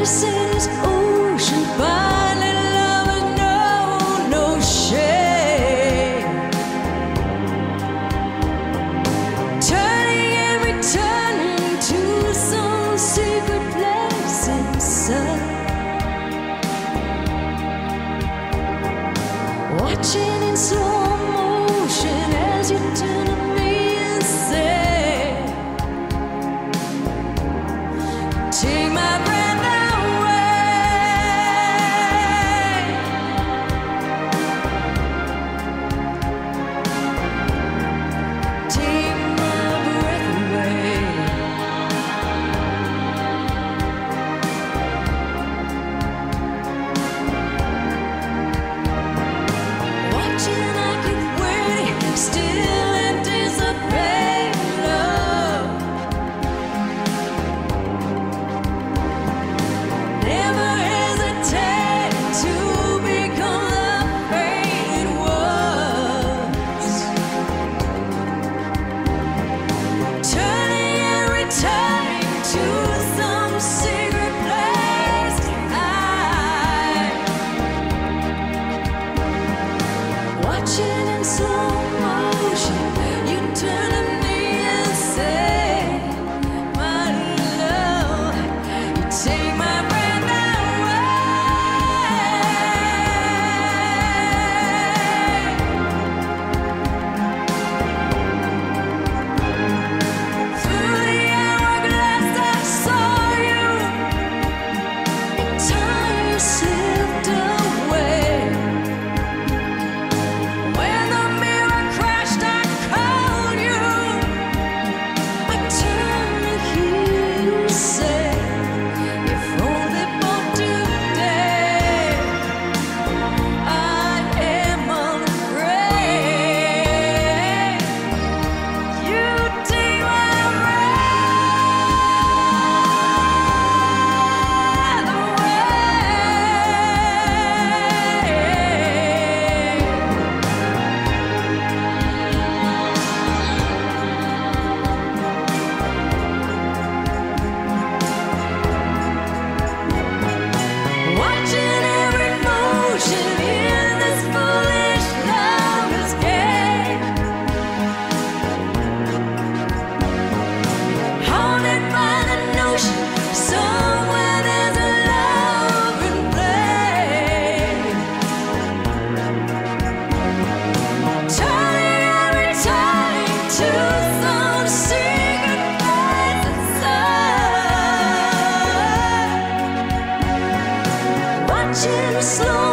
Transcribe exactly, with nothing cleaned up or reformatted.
city's ocean, finding lovers know no shame. Turning and returning to some secret place inside. Watching in slow motion as you turn to me and say, take my breath away. Take my breath away. Watching, I keep waiting, still anticipate love. Never hesitate to become the pain it was. Turning and returning to some secret place. I watching in slow motion, you turn to me and say, my love, you take my breath away. Through the hourglass I saw you, in time you slipped away. When the mirror crashed, I called you. I turned to hear you say, if only for today, I am unafraid. You take my breath away. Watching every motion in this foolish lover's game. Haunted by the notion somewhere there's a love in play. Turning and returning to some secret place inside. Watching slow